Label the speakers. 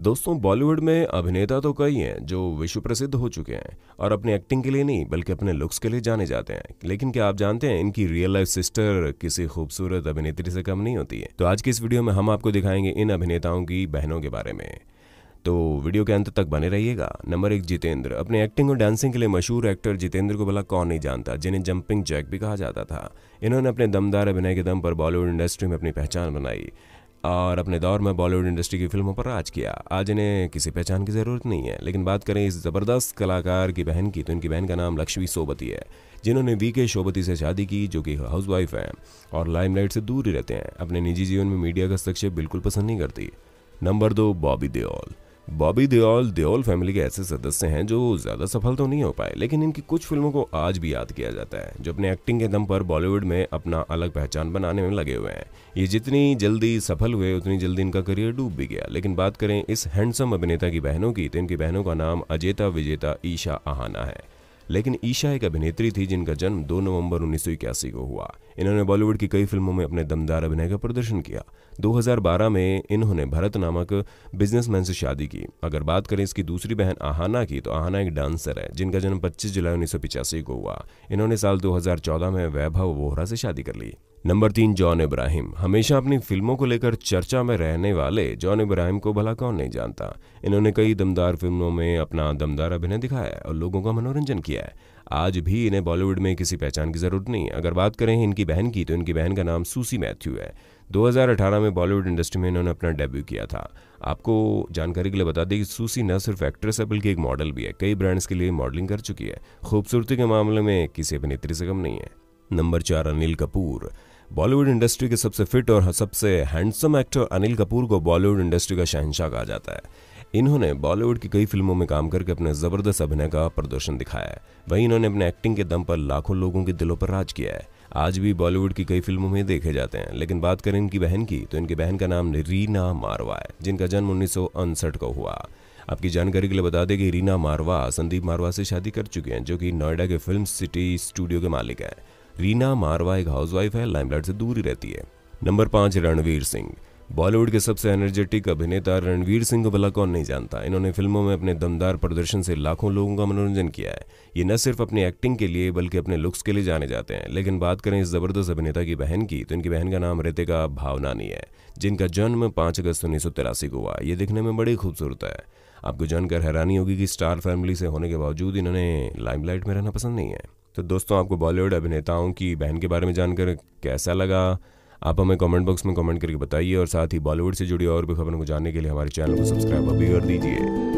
Speaker 1: दोस्तों, बॉलीवुड में अभिनेता तो कई हैं जो विश्व प्रसिद्ध हो चुके हैं और अपनी एक्टिंग के लिए नहीं बल्कि अपने लुक्स के लिए जाने जाते हैं। लेकिन क्या आप जानते हैं इनकी रियल लाइफ सिस्टर किसी खूबसूरत अभिनेत्री से कम नहीं होती है। तो आज की इस वीडियो में हम आपको दिखाएंगे इन अभिनेताओं की बहनों के बारे में, तो वीडियो के अंत तक बने रहिएगा। नंबर 1, जितेंद्र। अपनी एक्टिंग और डांसिंग के लिए मशहूर एक्टर जितेंद्र को भला कौन नहीं जानता, जिन्हें जंपिंग जैक भी कहा जाता था। इन्होंने अपने दमदार अभिनय के दम पर बॉलीवुड इंडस्ट्री में अपनी पहचान बनाई और अपने दौर में बॉलीवुड इंडस्ट्री की फिल्मों पर राज किया। आज इन्हें किसी पहचान की ज़रूरत नहीं है। लेकिन बात करें इस ज़बरदस्त कलाकार की बहन की, तो इनकी बहन का नाम लक्ष्मी सोबती है, जिन्होंने वीके सोबती से शादी की, जो कि हाउसवाइफ हैं और लाइमलाइट से दूर ही रहते हैं। अपने निजी जीवन में मीडिया का हस्तक्षेप बिल्कुल पसंद नहीं करती। नंबर 2, बॉबी देओल। बॉबी देओल देओल फैमिली के ऐसे सदस्य हैं जो ज़्यादा सफल तो नहीं हो पाए, लेकिन इनकी कुछ फिल्मों को आज भी याद किया जाता है, जो अपने एक्टिंग के दम पर बॉलीवुड में अपना अलग पहचान बनाने में लगे हुए हैं। ये जितनी जल्दी सफल हुए उतनी जल्दी इनका करियर डूब भी गया। लेकिन बात करें इस हैंडसम अभिनेता की बहनों की, तो इनकी बहनों का नाम अजेता विजेता ईशा आहाना है। लेकिन ईशा एक अभिनेत्री थी जिनका जन्म 2 नवंबर 1981 को हुआ। इन्होंने बॉलीवुड की कई फिल्मों में अपने दमदार अभिनय का प्रदर्शन किया। 2012 में इन्होंने भरत नामक बिजनेसमैन से शादी की। अगर बात करें इसकी दूसरी बहन आहाना की, तो आहाना एक डांसर है जिनका जन्म 25 जुलाई 1985 को हुआ। इन्होंने साल 2014 में वैभव वोहरा से शादी कर ली। Number 3, John Ibrahim. हमेशा अपनी फिल्मों को लेकर चर्चा में रहने वाले जॉन इब्राहिम को भला कौन नहीं जानता। इन्होंने कई दमदार फिल्मों में अपना दमदार अभिनय दिखाया है और लोगों का मनोरंजन किया है। आज भी इन्हें बॉलीवुड में किसी पहचान की जरूरत नहीं है। अगर बात करें इनकी बहन की, तो इनकी बहन का नाम सूसी मैथ्यू है। 2018 में बॉलीवुड इंडस्ट्री में इन्होंने अपना डेब्यू किया था। आपको जानकारी के लिए बता दें कि सूसी न सिर्फ एक्ट्रेस है बल्कि एक मॉडल भी है। कई ब्रांड्स के लिए मॉडलिंग कर चुकी है। खूबसूरती के मामले में किसी अभिनेत्री से कम नहीं है। नंबर 4, अनिल कपूर। बॉलीवुड इंडस्ट्री के सबसे फिट और सबसे हैंडसम एक्टर अनिल कपूर को बॉलीवुड इंडस्ट्री का शहंशाह कहा जाता है। इन्होंने बॉलीवुड की कई फिल्मों में काम करके अपने ज़बरदस्त अभिनय का प्रदर्शन दिखाया है। वहीं इन्होंने अपने एक्टिंग के दम पर लाखों लोगों के दिलों पर राज किया है। आज भी बॉलीवुड की कई फिल्मों में देखे जाते हैं। लेकिन बात करें इनकी बहन की, तो इनकी बहन का नाम रीना मारवा है, जिनका जन्म 1959 को हुआ। आपकी जानकारी के लिए बता दें कि रीना मारवा संदीप मारवा से शादी कर चुके हैं, जो कि नोएडा के फिल्म सिटी स्टूडियो के मालिक हैं। रीना मारवा एक हाउसवाइफ है, लाइमलाइट से दूर ही रहती है। नंबर 5, रणवीर सिंह। बॉलीवुड के सबसे एनर्जेटिक अभिनेता रणवीर सिंह को भला कौन नहीं जानता। इन्होंने फिल्मों में अपने दमदार प्रदर्शन से लाखों लोगों का मनोरंजन किया है। ये न सिर्फ अपनी एक्टिंग के लिए बल्कि अपने लुक्स के लिए जाने जाते हैं। लेकिन बात करें इस जबरदस्त अभिनेता की बहन की, तो इनकी बहन का नाम रितिका भावनानी है, जिनका जन्म 5 अगस्त 1983 को हुआ। ये दिखने में बड़ी खूबसूरत है। आपको जानकर हैरानी होगी कि स्टार फैमिली से होने के बावजूद इन्होंने लाइमलाइट में रहना पसंद नहीं है। तो दोस्तों, आपको बॉलीवुड अभिनेताओं की बहन के बारे में जानकर कैसा लगा, आप हमें कमेंट बॉक्स में कमेंट करके बताइए। और साथ ही बॉलीवुड से जुड़ी और भी खबरों को जानने के लिए हमारे चैनल को सब्सक्राइब अभी कर दीजिए।